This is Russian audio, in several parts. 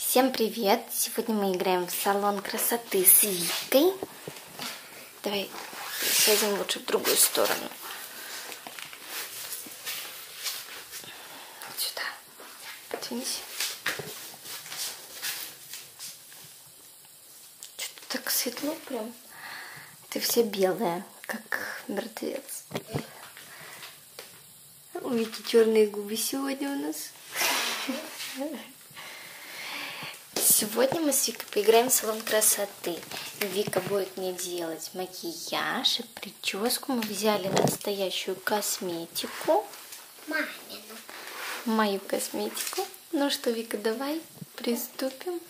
Всем привет! Сегодня мы играем в салон красоты с Викой. Давай сядем лучше в другую сторону. Вот сюда. Потянись. Что-то так светло прям. Ты вся белая, как мертвец. У Вики черные губы сегодня у нас. Сегодня мы с Викой поиграем в салон красоты. Вика будет мне делать макияж и прическу. Мы взяли настоящую косметику. Мамину. Мою косметику. Ну что, Вика, давай приступим.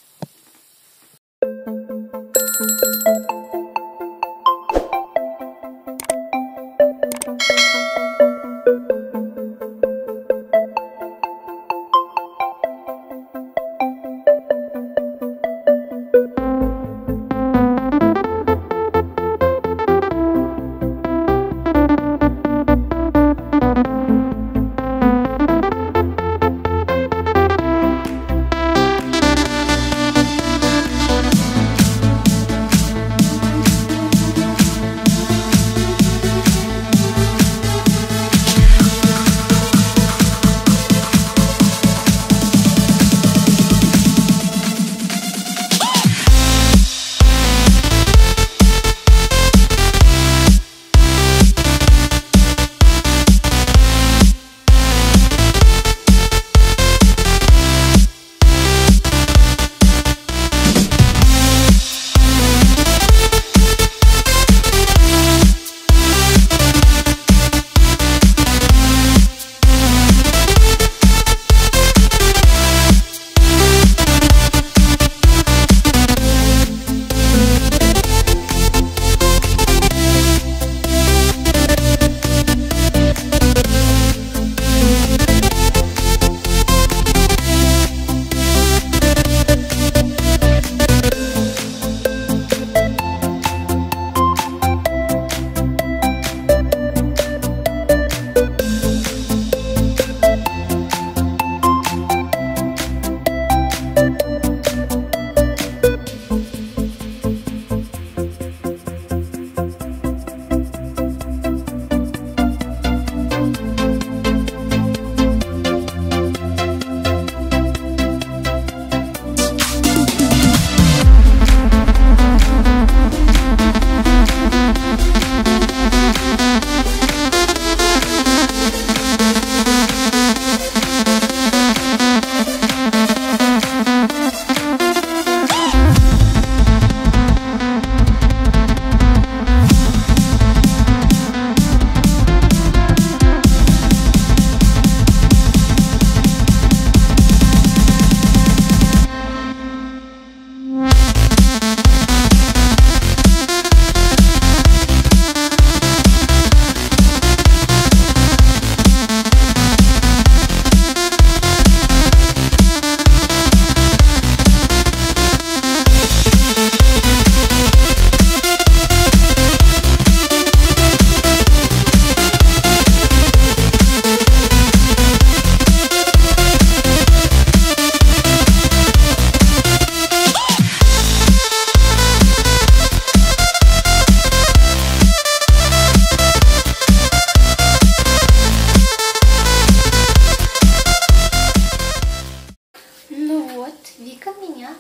Вика меня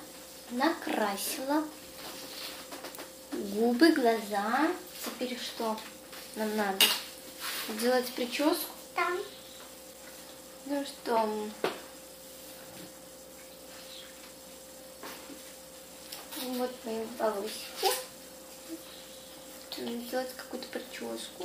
накрасила. Губы, глаза. Теперь что нам надо? Делать прическу? Там. Ну что? Вот мои волосики. Делать какую-то прическу.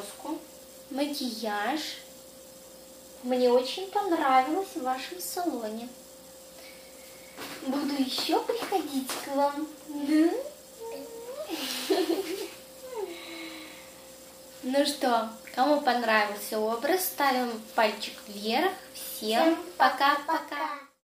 прическу, макияж. Мне очень понравилось в вашем салоне. Буду еще приходить к вам. Ну что, кому понравился образ, ставим пальчик вверх. Всем пока-пока.